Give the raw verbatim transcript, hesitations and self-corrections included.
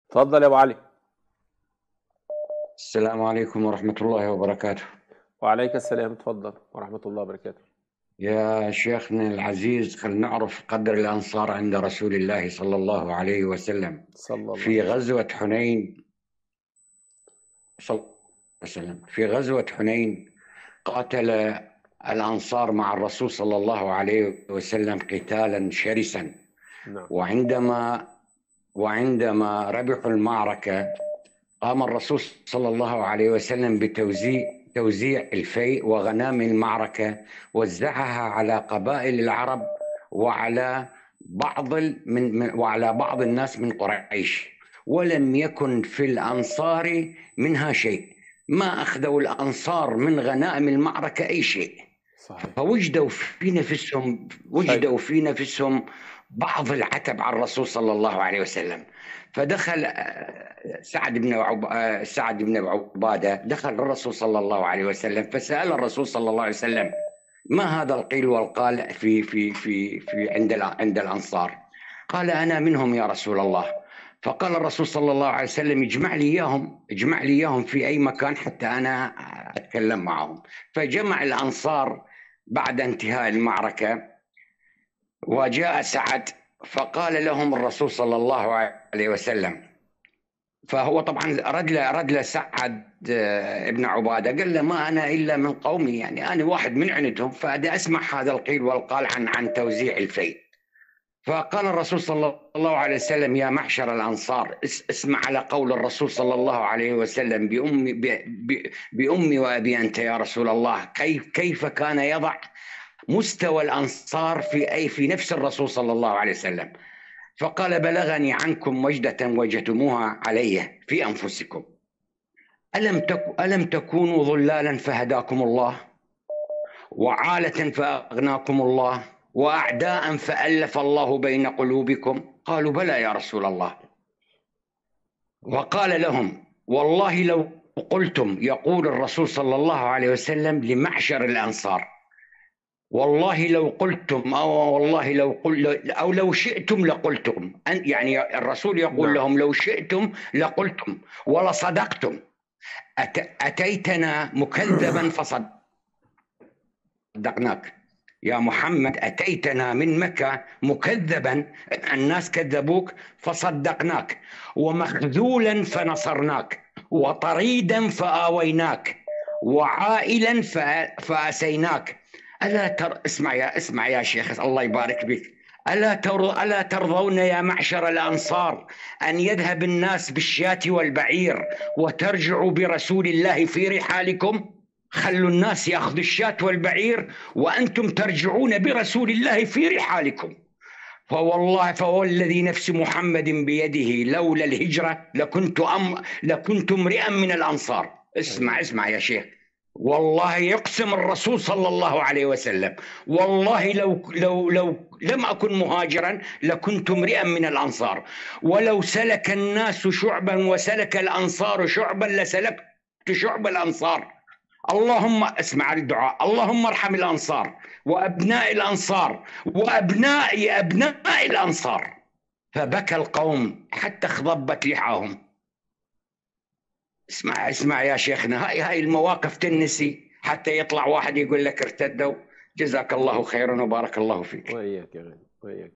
اتفضل يا ابو علي. السلام عليكم ورحمة الله وبركاته. وعليك السلام، اتفضل ورحمة الله وبركاته. يا شيخنا العزيز، خل نعرف قدر الأنصار عند رسول الله صلى الله عليه وسلم. صلى الله في عليه وسلم. غزوة حنين صلى الله عليه وسلم في غزوة حنين قاتل الأنصار مع الرسول صلى الله عليه وسلم قتالا شرسا. نعم. وعندما وعندما ربحوا المعركة، قام الرسول صلى الله عليه وسلم بتوزيع توزيع الفيء وغنائم المعركة، وزعها على قبائل العرب وعلى بعض من وعلى بعض الناس من قريش، ولم يكن في الأنصار منها شيء. ما أخذوا الأنصار من غنائم المعركة أي شيء. صحيح. فوجدوا في نفسهم شيء. وجدوا في نفسهم بعض العتب على الرسول صلى الله عليه وسلم. فدخل سعد بن عب... سعد بن عبادة دخل الرسول صلى الله عليه وسلم، فسأل الرسول صلى الله عليه وسلم: ما هذا القيل والقال في في في في عند عند الأنصار؟ قال: أنا منهم يا رسول الله. فقال الرسول صلى الله عليه وسلم: اجمع لي إياهم اجمع لي إياهم في أي مكان حتى أنا أتكلم معهم. فجمع الأنصار بعد انتهاء المعركة، وجاء سعد فقال لهم الرسول صلى الله عليه وسلم، فهو طبعا رد له رد له سعد ابن عبادة، قال له: ما أنا إلا من قومي، يعني أنا واحد من عندهم، فأدي أسمع هذا القيل والقال عن عن توزيع الفيء. فقال الرسول صلى الله عليه وسلم: يا معشر الأنصار، اسمع على قول الرسول صلى الله عليه وسلم: بأمي بأمي وأبي أنت يا رسول الله. كيف كيف كان يضع مستوى الأنصار في أي في نفس الرسول صلى الله عليه وسلم. فقال: بلغني عنكم وجدة وجدتموها علي في أنفسكم. ألم تك ألم تكونوا ضلالا فهداكم الله، وعالة فأغناكم الله، وأعداء فألف الله بين قلوبكم؟ قالوا: بلى يا رسول الله. وقال لهم: والله لو قلتم، يقول الرسول صلى الله عليه وسلم لمعشر الأنصار: والله لو قلتم، أو والله لو قل أو لو شئتم لقلتم، يعني الرسول يقول نعم. لهم: لو شئتم لقلتم ولصدقتم. أتيتنا مكذبا فصدقناك يا محمد، أتيتنا من مكة مكذبا، الناس كذبوك فصدقناك، ومخذولا فنصرناك، وطريدا فآويناك، وعائلا فأسيناك. ألا تر... اسمع يا اسمع يا شيخ، الله يبارك بك. ألا تر... ألا ترضون يا معشر الأنصار أن يذهب الناس بالشاة والبعير وترجعوا برسول الله في رحالكم؟ خلوا الناس يأخذوا الشاة والبعير وأنتم ترجعون برسول الله في رحالكم. فوالله فوالذي نفس محمد بيده لولا الهجرة لكنت أم لكنت امرئا من الأنصار. اسمع اسمع يا شيخ، والله يقسم الرسول صلى الله عليه وسلم: والله لو لو لو لم أكن مهاجرا لكنت امرئا من الأنصار، ولو سلك الناس شعبا وسلك الأنصار شعبا لسلكت شعب الأنصار. اللهم اسمع الدعاء: اللهم ارحم الأنصار وأبناء الأنصار وأبناء أبناء الأنصار. فبكى القوم حتى خضبت لحاهم. اسمع اسمع يا شيخنا، هاي هاي المواقف تنسي حتى يطلع واحد يقول لك ارتدوا. جزاك الله خيرا وبارك الله فيك. وإياك يا غالي، وإياك.